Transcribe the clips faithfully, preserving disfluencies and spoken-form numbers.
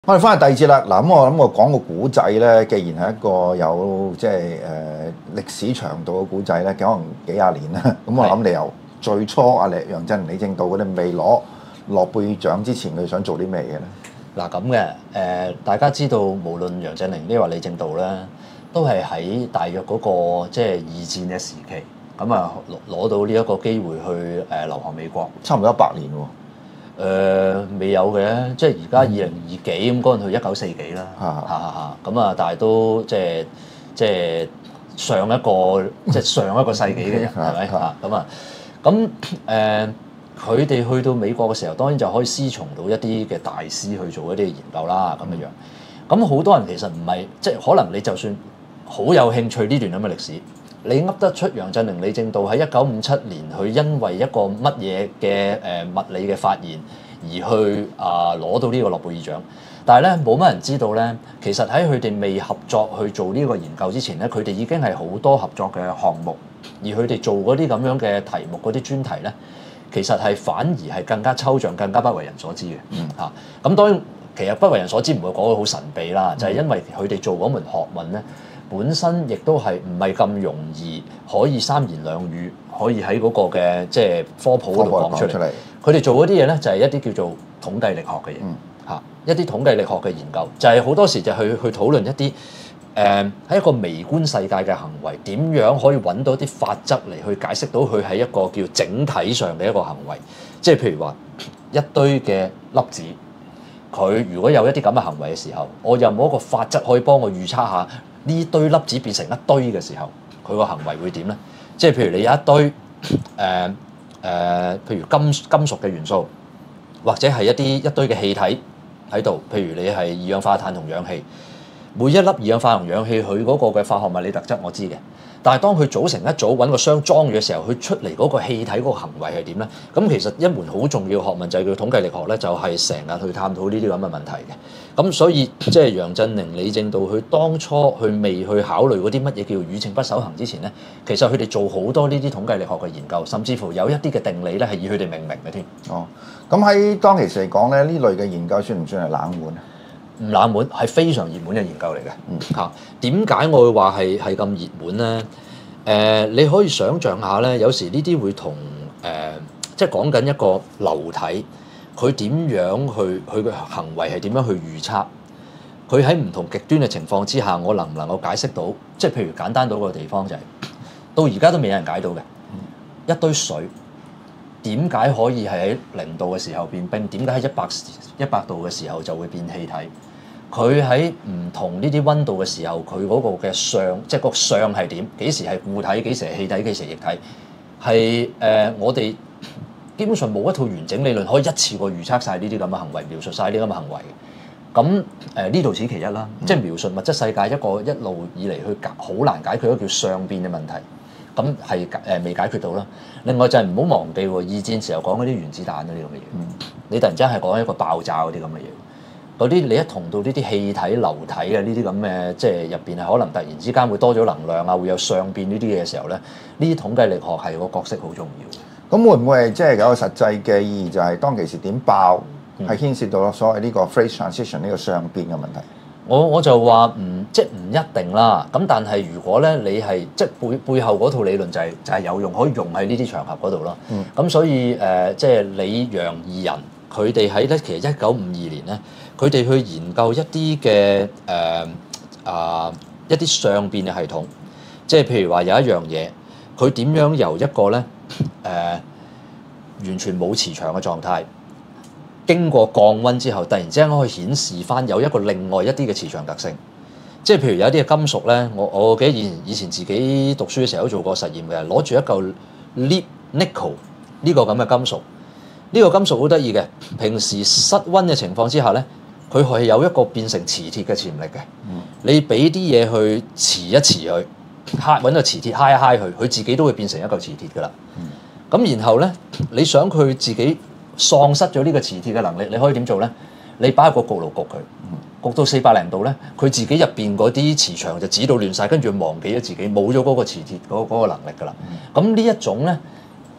我哋翻去第二節啦。嗱，咁我諗我講個古仔咧，既然係一個有即係誒歷史長度嘅古仔咧，可能幾廿年啦。咁我諗你由最初阿李楊振寧、李政道嗰啲未攞諾貝爾獎之前，佢想做啲咩嘢咧？ 嗱咁嘅誒，大家知道無論楊振寧呢或李政道咧，都係喺大約嗰、嗰個即係二戰嘅時期，咁啊攞攞到呢一個機會去誒留學美國， 差唔多一百年喎。 誒、呃、未有嘅，即係而家二零二幾咁嗰陣去一九四幾啦， 嚇嚇嚇咁啊！但係都即係即係上一個即係上一個世紀嘅人係咪嚇咁啊？咁誒佢哋去到美國嘅時候，當然就可以師從到一啲嘅大師去做一啲研究啦咁樣樣。咁好多人其實唔係即係可能你就算好有興趣呢段咁嘅歷史。你噏得出楊振寧、李政道喺一九五七年，佢因為一個乜嘢嘅誒物理嘅發現而去啊攞到呢個諾貝爾獎，但係咧冇乜人知道咧，其實喺佢哋未合作去做呢個研究之前咧，佢哋已經係好多合作嘅項目，而佢哋做嗰啲咁樣嘅題目嗰啲專題咧，其實係反而係更加抽象、更加不為人所知嘅。嗯嚇，咁當然其實不為人所知唔會講到好神秘啦，就係因為佢哋做嗰門學問咧。本身亦都係唔係咁容易可以三言兩語可以喺嗰個嘅即係科普嗰度講出嚟。佢哋做嗰啲嘢咧就係一啲叫做統計力學嘅嘢嚇，一啲統計力學嘅研究就係、是、好多時就去去討論一啲誒喺一個微觀世界嘅行為點樣可以揾到啲法則嚟去解釋到佢係一個叫整體上嘅一個行為。即係譬如話一堆嘅粒子，佢如果有一啲咁嘅行為嘅時候，我有冇一個法則可以幫我預測下？呢堆粒子變成一堆嘅時候，佢個行為會點咧？即係譬如你有一堆誒誒、呃呃，譬如金金屬嘅元素，或者係一啲一堆嘅氣體喺度。譬如你係二氧化碳同氧氣，每一粒二氧化碳同氧氣佢嗰個嘅化學物理特質我知嘅。但係當佢組成一組揾個箱裝嘅時候，佢出嚟嗰個氣體嗰個行為係點咧？咁其實一門好重要嘅學問就係叫統計力學咧，就係成日去探討呢啲咁嘅問題嘅。咁所以即係楊振寧、李政道，佢當初佢未去考慮嗰啲乜嘢叫宇稱不守恒之前咧，其實佢哋做好多呢啲統計力學嘅研究，甚至乎有一啲嘅定理咧係以佢哋命名嘅添。 哦，咁喺當其時嚟講咧，呢類嘅研究算唔算係冷門啊？ 唔冷門，係非常熱門嘅研究嚟嘅。嗯，嚇點解我會話係係咁熱門咧？誒、呃，你可以想像下咧，有時呢啲會同誒、呃，即係講緊一個流體。佢點樣去佢嘅行為係點樣去預測？佢喺唔同極端嘅情況之下，我能唔能夠解釋到？即係譬如簡單到個地方就係、是，到而家都未有人解到嘅。一堆水點解可以係喺零度嘅時候變冰？點解喺一百一百度嘅時候就會變氣體？佢喺唔同呢啲溫度嘅時候，佢嗰個嘅相，即係個相係點？幾時係固體？幾時係氣體？幾時係液體？係誒、呃，我哋。基本上冇一套完整理論可以一次過預測晒呢啲咁嘅行為，描述晒呢啲咁嘅行為嘅。咁誒呢度此其一啦，嗯、即係描述物質世界一個一路以嚟去解好難解決一個叫相變嘅問題。咁係誒未解決到啦。另外就係唔好忘記喎，二戰時候講嗰啲原子彈嗰啲咁嘅嘢。嗯、你突然之間係講一個爆炸嗰啲咁嘅嘢，嗰啲你一同到呢啲氣體、流體嘅呢啲咁嘅，即係入邊係可能突然之間會多咗能量啊，會有相變呢啲嘢嘅時候咧，呢啲統計力學係個角色好重要嘅。 咁會唔會係即係有個實際嘅意義，就係當其時點爆係牽涉到所謂呢個 phase transition 呢個相變嘅問題？ 我我就話唔即係唔一定啦。咁但係如果咧你係即係背背後嗰套理論就係、是、就係、是、有用，可以用喺呢啲場合嗰度咯。咁、嗯、所以誒、呃、即係李楊二人佢哋喺咧其實一九五二年咧，佢哋去研究一啲嘅誒啊一啲相變嘅系統，即係譬如話有一樣嘢，佢點樣由一個咧？誒、呃、完全冇磁場嘅狀態，經過降溫之後，突然之間可以顯示翻有一個另外一啲嘅磁場特性。即係譬如有一啲嘅金屬咧，我我記得以前以前自己讀書嘅時候都做過實驗嘅，攞住一嚿 lead nickel 呢個咁嘅金屬，呢、呢個金屬好得意嘅，平時室溫嘅情況之下咧，佢係有一個變成磁鐵嘅潛力嘅。嗯、你俾啲嘢去磁一磁佢。揩揾個磁鐵揩一揩佢，佢自己都會變成一嚿磁鐵㗎啦。咁、嗯、然後咧，你想佢自己喪失咗呢個磁鐵嘅能力，你可以點做咧？你擺個焗爐焗佢，焗到四百零度咧，佢自己入邊嗰啲磁場就指到亂晒，跟住忘記咗自己冇咗嗰個磁鐵嗰嗰個能力㗎啦。咁呢、嗯、一種咧，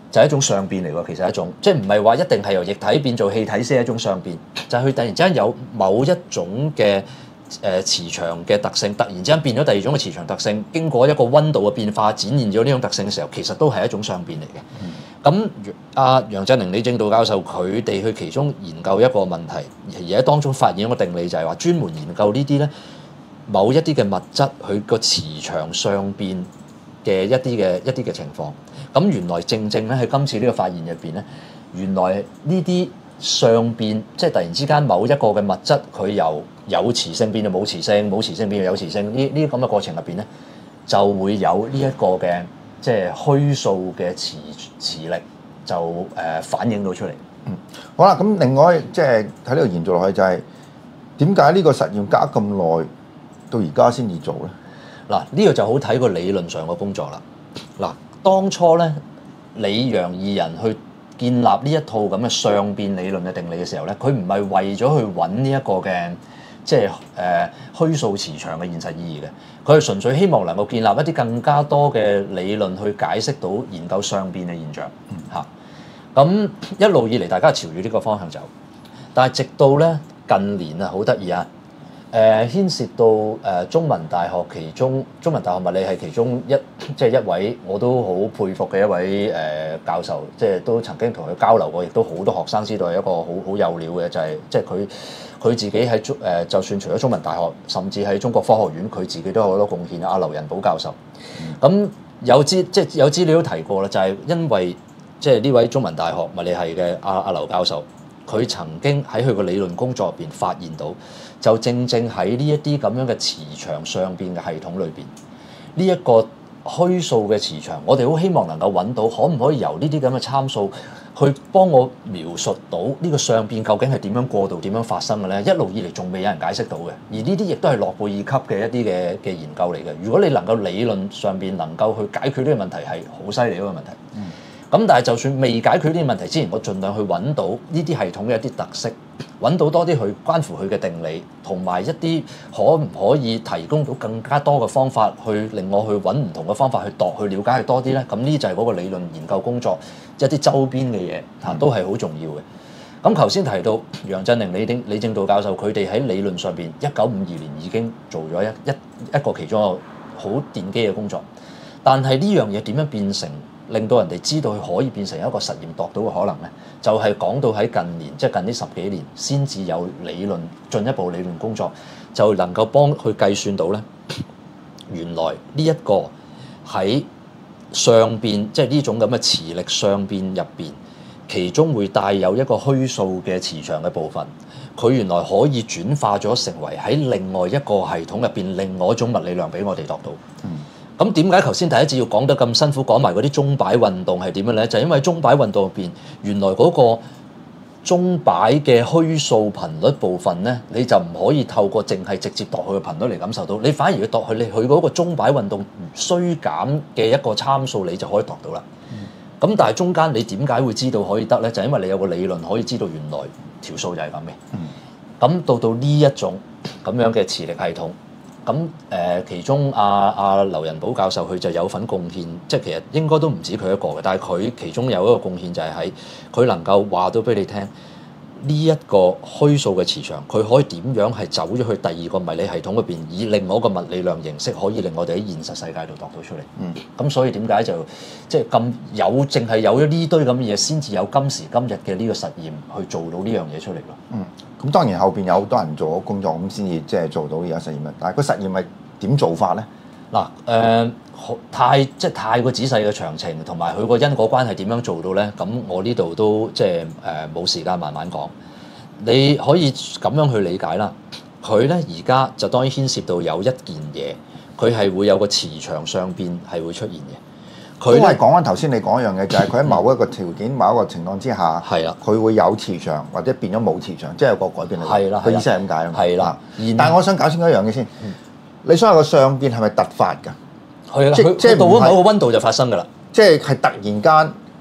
就係一種相變嚟喎。其實係一種即係唔係話一定係由液體變做氣體先係一種相變，就係、是、佢突然之間有某一種嘅誒、呃、磁場嘅特性，突然之間變咗第二種嘅磁場特性，經過一個溫度嘅變化展現咗呢種特性嘅時候，其實都係一種相變嚟嘅。咁阿楊振寧、李政道教授佢哋去其中研究一個問題，而喺當中發現一個定理，就係話專門研究呢啲咧某一啲嘅物質佢個磁場相變嘅一啲嘅一啲嘅情況。咁原來正正咧喺今次呢個發現入邊咧，原來呢啲相變即係突然之間某一個嘅物質佢由有磁性變到冇磁性，冇磁性變到有磁性，呢呢啲咁嘅過程入邊咧，就會有呢一個嘅即係虛數嘅磁磁力就誒、呃、反映到出嚟。 嗯，好啦，咁另外即係喺呢度延續落去就係點解呢個實驗加咁耐到而家先至做咧？ 嗱，呢個就好睇個理論上嘅工作啦。嗱，當初咧李楊二人去建立呢一套咁嘅相變理論嘅定理嘅時候咧，佢唔係為咗去揾呢一個嘅即係誒虛數磁場嘅現實意義嘅，佢係純粹希望能夠建立一啲更加多嘅理論去解釋到研究相變嘅現象嚇。咁、嗯、一路以嚟大家朝住呢個方向走，但係直到咧近年啊，好得意啊！誒、呃、牽涉到誒、呃、中文大學其中中文大學物理係其中一即係一位我都好佩服嘅一位誒、呃、教授，即係都曾經同佢交流過，亦都好多學生知道係一個好好有料嘅，就係、是、即係佢佢自己喺中誒，就算除咗中文大學，甚至喺中國科學院，佢自己都有好多貢獻。阿劉仁寶教授，咁、嗯、有資即係有資料都提過啦，就係、是、因為即係呢位中文大學物理系嘅阿阿劉教授，佢曾經喺佢個理論工作入邊發現到。就正正喺呢一啲咁樣嘅磁場相變嘅系統裏邊，呢、這、一個虛數嘅磁場，我哋好希望能夠揾到，可唔可以由呢啲咁嘅參數去幫我描述到呢個相變究竟係點樣過渡、點樣發生嘅咧？一路以嚟仲未有人解釋到嘅，而呢啲亦都係諾貝爾級嘅一啲嘅嘅研究嚟嘅。如果你能夠理論上邊能夠去解決呢個問題，係好犀利一個問題。嗯。咁但係就算未解決呢啲問題之前，我盡量去揾到呢啲系統嘅一啲特色，揾到多啲去關乎佢嘅定理，同埋一啲可唔可以提供到更加多嘅方法，去令我去揾唔同嘅方法去度，去了解佢多啲咧。咁呢就係嗰個理論研究工作一啲周邊嘅嘢嚇，都係好重要嘅。咁頭先提到楊振寧、李政李政道教授，佢哋喺理論上邊一九五二年已經做咗一一一個其中一個好奠基嘅工作，但係呢樣嘢點樣變成？令到人哋知道佢可以變成一個實驗度到嘅可能咧，就係、是、講到喺近年，即係近呢十幾年，先至有理論進一步理論工作，就能夠幫佢計算到咧，原來呢一個喺相變，即係呢種咁嘅磁力相變入邊，其中會帶有一個虛數嘅磁場嘅部分，佢原來可以轉化咗成為喺另外一個系統入邊另外一種物理量俾我哋度到。嗯。咁點解頭先第一節要講得咁辛苦，講埋嗰啲鐘擺運動係點樣咧？就係、因為鐘擺運動入邊，原來嗰個鐘擺嘅虛數頻率部分咧，你就唔可以透過淨係直接度佢嘅頻率嚟感受到，你反而要度佢你佢嗰個鐘擺運動衰減嘅一個參數，你就可以度到啦。咁、嗯、但係中間你點解會知道可以得咧？就係、因為你有個理論可以知道原來條數就係咁嘅。咁、嗯、到到呢一種咁樣嘅磁力系統。咁誒、呃，其中阿阿劉仁寶教授佢就有份貢獻，即係其實應該都唔止佢一個嘅，但係佢其中有一個貢獻就係喺佢能夠話到俾你聽，呢、這、一個虛數嘅磁場，佢可以點樣係走咗去第二個物理系統入邊，以另外一個物理量形式，可以令我哋喺現實世界度度到出嚟。嗯，咁所以點解就即係咁有，淨係有咗呢堆咁嘅嘢，先至有今時今日嘅呢個實驗去做到呢樣嘢出嚟咯。嗯。咁當然後邊有好多人做咗工作，咁先至即係做到而家實驗啊！但係個實驗係點做法咧？嗱，誒，太即係太過仔細嘅詳情，同埋佢個因果關係點樣做到咧？咁我呢度都即係誒冇時間慢慢講。你可以咁樣去理解啦。佢咧而家就當然牽涉到有一件嘢，佢係會有個磁場相變係會出現嘅。佢都係講翻頭先你講一樣嘢，就係佢喺某一個條件、某一個情況之下，係啦，佢會有磁場或者變咗冇磁場，即係有個改變嚟。係啦，佢意思係咁解啊嘛。係啦，但係我想搞清楚一樣嘢先，你所謂嘅相變係咪突發㗎？ 係啦，即即係到咗某個溫度就發生㗎啦。 即係係突然間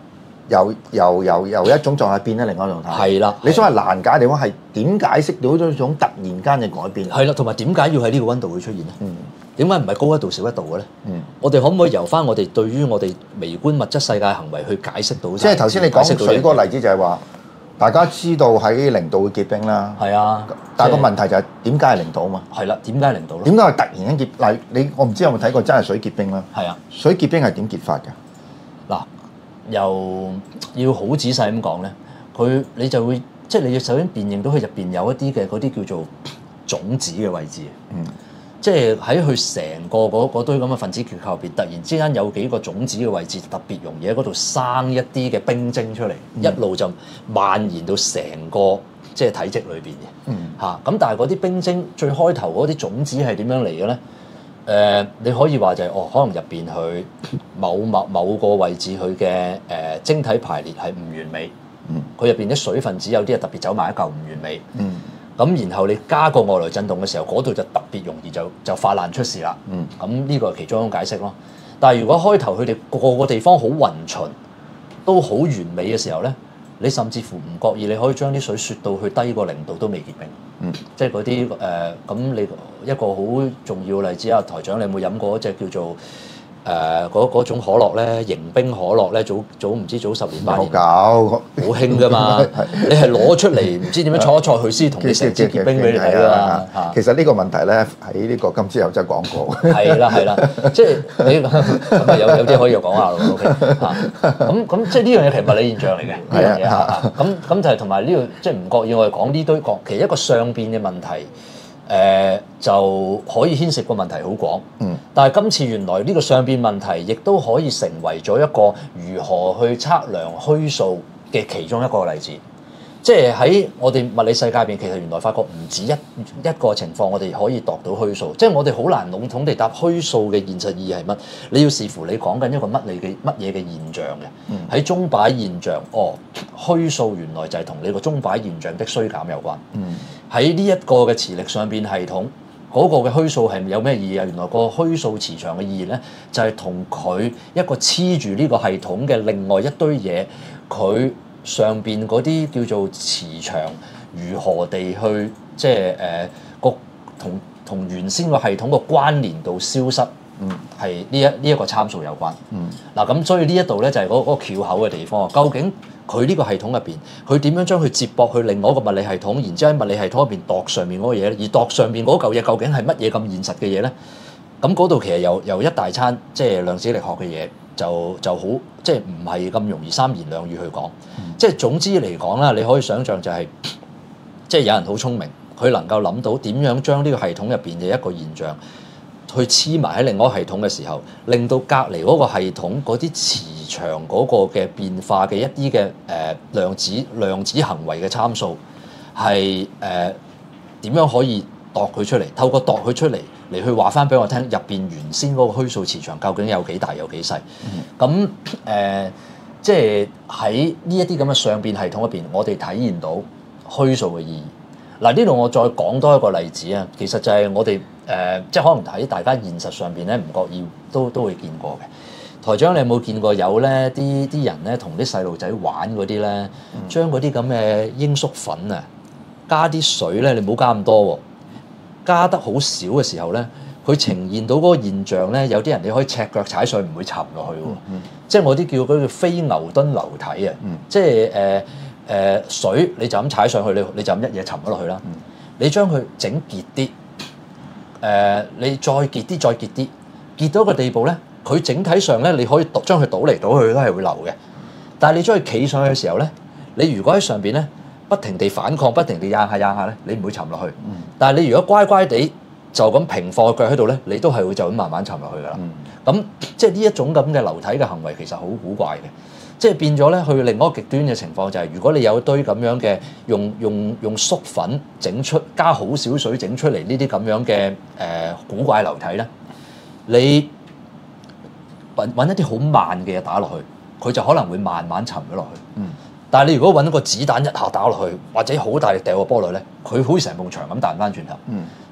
由由由由一種狀態變咗另外一種狀態。 係啦， 你所謂難解嘅地方係點解釋到呢種突然間嘅改變？ 係啦，同埋點解要喺呢個溫度會出現咧？ 嗯， 點解唔係高一度少一度嘅咧？ 嗯， 我哋可唔可以由翻我哋對於我哋微觀物質世界行為去解釋到？ 即係頭先你講解釋到水嗰個例子就係話，大家知道喺零度會結冰啦。 係啊， 但係個問題就係點解係零度啊嘛？ 係啦，點解零度咧？ 點解係突然間結？嗱，你我唔知有冇睇過真係水結冰啦。 係啊， 水結冰係點結法㗎？ 嗱，又要好仔細咁講咧，佢你就會即係你要首先辨認到佢入邊有一啲嘅嗰啲叫做種子嘅位置。 嗯。 即係喺佢成個嗰嗰堆咁嘅分子結構入邊，突然之間有幾個種子嘅位置特別容易喺嗰度生一啲嘅冰晶出嚟， 嗯、 一路就蔓延到成個即係體積裏邊嘅。 嗯。嚇、啊， 咁但係嗰啲冰晶最開頭嗰啲種子係點樣嚟嘅咧？誒、呃，你可以話就係、是、哦，可能入邊佢某某某個位置佢嘅誒晶體排列係唔完美。 嗯。佢入邊啲水分子有啲係特別走埋一嚿唔完美。 嗯。 咁然後你加個外來震動嘅時候，嗰度就特別容易就就發爛出事啦。 嗯， 咁呢個係其中一種解釋咯。但係如果開頭佢哋個個地方好勻循，都好完美嘅時候咧，你甚至乎唔覺意你可以將啲水雪到去低過零度都未結冰。 嗯， 即係嗰啲誒，咁、呃、你一個好重要嘅例子啊，台長你有冇飲過一隻叫做？誒嗰嗰種可樂咧，迎冰可樂咧，早早唔知早十年八年， 搞好興噶嘛！你係攞出嚟唔知點樣搓一搓佢先同你成支結冰俾你睇㗎嘛！ 其實呢個問題咧喺呢個今朝有真係講過。係啦係啦，即係你咁啊有有啲可以又講下咯，OK 嚇咁咁即係呢樣嘢其實物理現象嚟嘅呢樣嘢嚇，咁咁就係同埋呢個即係唔覺意我哋講呢堆角，其實一個相變嘅問題。誒、呃、就可以牽涉個問題好廣，嗯，但係今次原來呢個相變問題，亦都可以成為咗一個如何去測量虛數嘅其中一個例子。即係喺我哋物理世界入邊，其實原來發覺唔止一一個情況，我哋可以度到虛數。即係我哋好難籠統地答虛數嘅現實意義係乜？你要視乎你講緊一個乜嘢嘅乜嘢嘅現象嘅。喺鐘擺現象，哦，虛數原來就係同你個鐘擺現象的衰減有關。喺呢一個嘅磁力相變系統，嗰、那個嘅虛數係有咩意義啊？原來個虛數磁場嘅意義咧，就係同佢一個黐住呢個系統嘅另外一堆嘢，佢。上邊嗰啲叫做磁場，如何地去即係誒個同同原先個系統個關聯度消失，嗯，係呢一呢一個參數有關。嗯，嗱咁所以呢一度咧就係嗰嗰個翹口嘅地方。究竟佢呢個系統入邊，佢點樣將佢接駁去另外一個物理系統，然之後喺物理系統入邊度上面嗰個嘢咧？而度上面嗰嚿嘢究竟係乜嘢咁現實嘅嘢咧？咁嗰度其實有有一大餐即係量子力學嘅嘢。就就好，即係唔係咁容易三言兩語去講。嗯、即係總之嚟講啦，你可以想象就係、是，即係有人好聰明，佢能夠諗到點樣將呢個系統入邊嘅一個現象，去黐埋喺另外一個系統嘅時候，令到隔離嗰個系統嗰啲磁場嗰個嘅變化嘅一啲嘅誒量子量子行為嘅參數，係誒點樣可以度佢出嚟？透過度佢出嚟。嚟去話翻俾我聽，入邊原先嗰個虛數磁場究竟有幾大有幾細？咁誒、嗯呃，即係喺呢一啲咁嘅相變系統入邊，我哋體現到虛數嘅意義。嗱，呢度我再講多一個例子啊，其實就係我哋誒、呃，即係可能喺大家現實上邊咧，唔覺意都都會見過嘅。台長，你有冇見過有咧啲啲人咧同啲細路仔玩嗰啲咧，將嗰啲咁嘅鷹粟粉啊，加啲水咧，你唔好加咁多喎。加得好少嘅時候咧，佢呈現到嗰個現象咧，有啲人你可以赤腳踩上去唔會沉落去喎，嗯、即係我啲叫嗰個非牛頓流體啊，嗯、即係誒誒水你就咁踩上去，你你就咁一嘢沉咗落去啦。嗯、你將佢整結啲，誒、呃、你再結啲再結啲，結到一個地步咧，佢整體上咧你可以倒將佢倒嚟倒去都係會流嘅。但係你將佢企上去嘅時候咧，你如果喺上邊咧，不停地反抗，不停地壓下壓下咧，你唔會沉落去。嗯、但係你如果乖乖地就咁平放個腳喺度咧，你都係會就咁慢慢沉落去噶啦。咁、嗯、即係呢一種咁嘅流體嘅行為，其實好古怪嘅。即係變咗咧，去另一個極端嘅情況就係、是，如果你有一堆咁樣嘅用用用粟粉整出加好少水整出嚟呢啲咁樣嘅誒、呃、古怪流體咧，你揾揾一啲好慢嘅嘢打落去，佢就可能會慢慢沉咗落去。嗯但係你如果揾個子彈一下打落去，或者好大力掉個波落咧，佢好似成埲牆咁彈翻轉頭。嗯，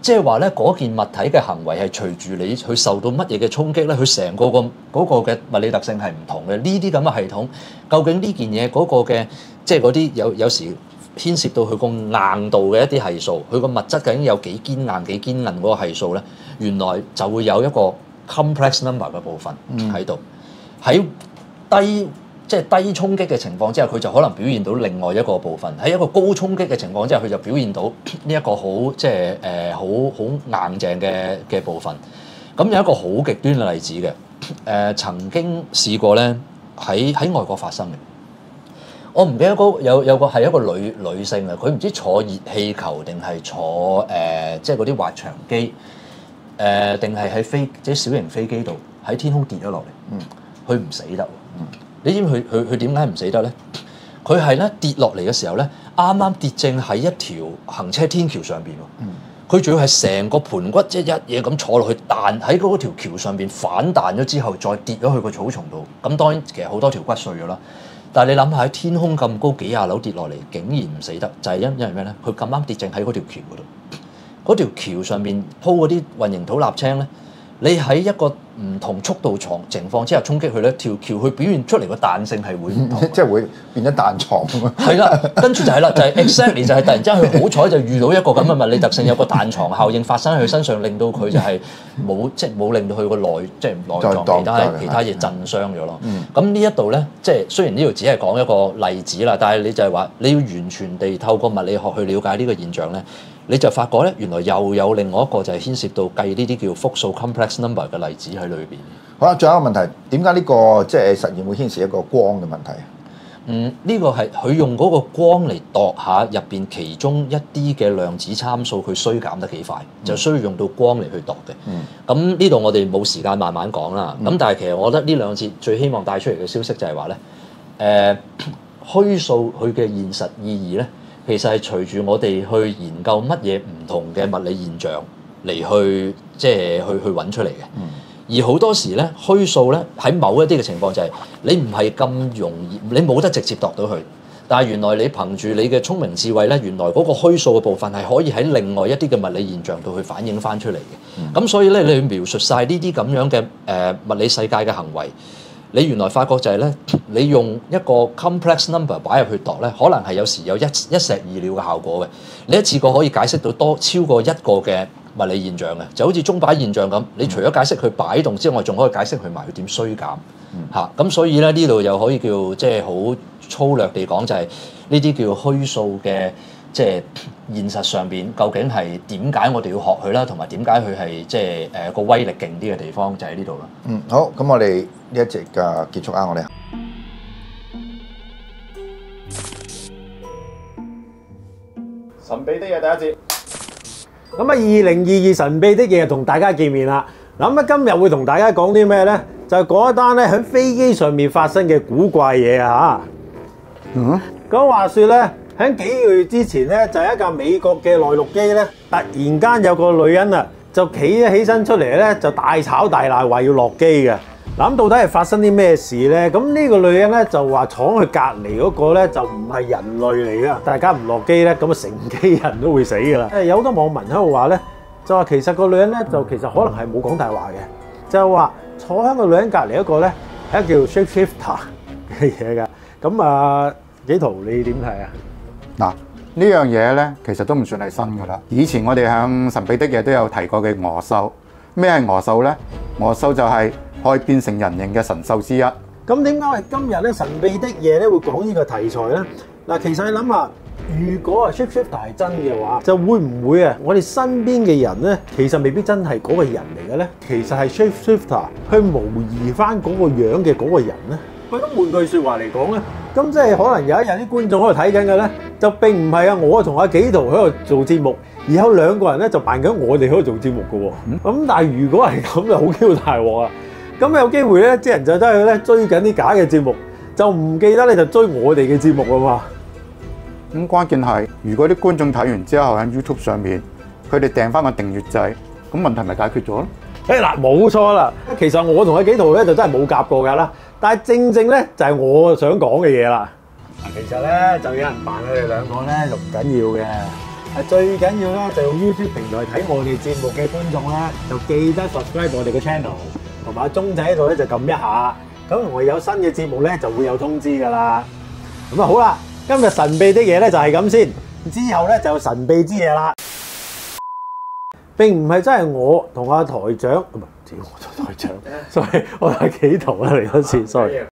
即係話咧嗰件物體嘅行為係隨住你去受到乜嘢嘅衝擊咧，佢成個個嗰個嘅物理特性係唔同嘅。呢啲咁嘅系統，究竟呢件嘢嗰個嘅即係嗰啲有有時牽涉到佢個硬度嘅一啲係數，佢個物質究竟有幾堅硬幾堅韌嗰個係數咧，原來就會有一個 complex number 嘅部分喺度，喺低即係低衝擊嘅情況之下，佢就可能表現到另外一個部分；喺一個高衝擊嘅情況之下，佢就表現到呢一個好即係誒好好硬淨嘅嘅部分。咁有一個好極端嘅例子嘅，誒、呃、曾經試過咧喺喺外國發生嘅。我唔記得嗰有有個係一個女女性啊，佢唔知坐熱氣球定係坐誒、呃、即係嗰啲滑翔機誒，定係喺飛即係小型飛機度喺天空跌咗落嚟。嗯，佢唔死得。嗯，你知唔知佢佢佢點解唔死得咧？佢係咧跌落嚟嘅時候咧，啱啱跌正喺一條行車天橋上邊喎。嗯，佢仲要係成個盤骨即係一嘢咁坐落去，彈喺嗰條橋上邊反彈咗之後，再跌咗去個草叢度。咁當然其實好多條骨碎咗啦。但係你諗下喺天空咁高幾廿樓跌落嚟，竟然唔死得，就係、是、因因為咩咧？佢咁啱跌正喺嗰條橋嗰度，嗰條橋上面鋪嗰啲混凝土瀝青咧，你喺一個唔同速度床情況之下衝擊佢咧，條橋佢表現出嚟個彈性係會唔同， 即係會變咗彈床。 係啦，跟住就係啦，就係、是、exactly 就係突然之間佢好彩就遇到一個咁嘅物理特性，有個彈床效應發生喺佢身上，令到佢就係冇即係冇令到佢個內即係內臟其他其他嘢震傷咗咯。咁、嗯、呢一度咧，即係雖然呢度只係講一個例子啦，但係你就係話你要完全地透過物理學去了解呢個現象咧。你就發覺咧，原來又有另外一個就係牽涉到計呢啲叫複數 complex number 嘅例子喺裏邊。 好啦，仲有一個問題，點解呢個即係實驗會牽涉一個光嘅問題？ 嗯，呢、這個係佢用嗰個光嚟度下入邊其中一啲嘅量子參數，佢衰減得幾快，嗯、就需要用到光嚟去度嘅。咁呢度我哋冇時間慢慢講啦。咁、嗯、但係其實我覺得呢兩節最希望帶出嚟嘅消息就係話咧，誒、呃、虛數佢嘅現實意義咧。其實係隨住我哋去研究乜嘢唔同嘅物理現象嚟去，即係去去揾出嚟嘅。嗯、而好多時咧，虛數咧喺某一啲嘅情況就係你唔係咁容易，你冇得直接度到佢。但係原來你憑住你嘅聰明智慧咧，原來嗰個虛數嘅部分係可以喺另外一啲嘅物理現象度去反映翻出嚟嘅。咁、嗯、所以咧，你描述晒呢啲咁樣嘅誒、呃、物理世界嘅行為。你原來發覺就係咧，你用一個 complex number 擺入去度咧，可能係有時有一一石二鳥嘅效果嘅。你一次過可以解釋到多超過一個嘅物理現象嘅，就好似鐘擺現象咁。你除咗解釋佢擺動之外，仲可以解釋佢埋佢點衰減嚇。咁、嗯啊、所以咧呢度又可以叫即係好粗略地講，就係呢啲叫虛數嘅。即係現實上邊究竟係點解我哋要學佢啦，同埋點解佢係即係誒個威力勁啲嘅地方就喺呢度啦。 嗯，好，咁我哋呢一節嘅結束啊，我哋神秘的嘢第一節。咁啊，二零二二神秘的嘢同大家見面啦。咁啊，今日會同大家講啲咩咧？就係講一單咧喺飛機上面發生嘅古怪嘢啊嚇。嗯。咁話説咧。喺幾個月之前咧，就係一架美國嘅內陸機咧，突然間有個女人啊，就企咗起身出嚟咧，就大吵大鬧，話要落機嘅。嗱，咁到底係發生啲咩事咧？咁呢個女人咧就話闖去隔離嗰個咧就唔係人類嚟㗎，大家唔落機咧，咁啊成機人都會死㗎啦。誒，有好多網民喺度話咧，就話其實個女人咧就其實可能係冇講大話嘅，就話坐喺個女人隔離嗰個咧係一個叫 shapeshifter 嘅嘢㗎。咁啊，紀陶你點睇啊？ 嗱，呢樣嘢咧，其實都唔算係新噶啦。以前我哋向神秘的嘢都有提過嘅鵝獸。咩係鵝獸咧？鵝獸就係可以變成人形嘅神獸之一。 咁點解係今日咧神秘的嘢咧會講呢個題材咧？嗱，其實你諗下，如果係 shapeshifter 係真嘅話，就會唔會啊？我哋身邊嘅人咧，其實未必真係嗰個人嚟嘅咧。其實係 shapeshifter 去模擬翻嗰個樣嘅嗰個人咧。喂，咁換句説話嚟講咧，咁即係可能有一日啲觀眾喺度睇緊嘅咧，就並唔係啊我同阿紀陶喺度做節目，而有兩個人咧就扮緊我哋喺度做節目嘅喎。咁、嗯、但係如果係咁就好 Q 大鑊啊！咁有機會咧，啲人就真係咧追緊啲假嘅節目，就唔記得咧就追我哋嘅節目啊嘛。 咁、嗯、關鍵係，如果啲觀眾睇完之後喺 YouTube 上面，佢哋訂翻個訂閱制，咁問題咪解決咗咯？ 誒嗱，冇錯啦。其實我同阿紀陶咧就真係冇夾過㗎啦。但係正正咧就係我想講嘅嘢啦。嗱，其實咧就有人扮佢哋兩個咧就唔緊要嘅。 最緊要咧就用 YouTube 平台睇我哋節目嘅觀眾咧，就記得 subscribe 我哋嘅 channel， 同埋鐘仔喺度咧就撳一下，咁我有新嘅節目咧就會有通知噶啦。咁啊好啦，今日神秘的嘢咧就係咁先，之後咧就有神秘之嘢啦。並唔係真係我同阿台長，唔係，屌我做台長，sorry，我係企圖啦嚟多次 ，sorry。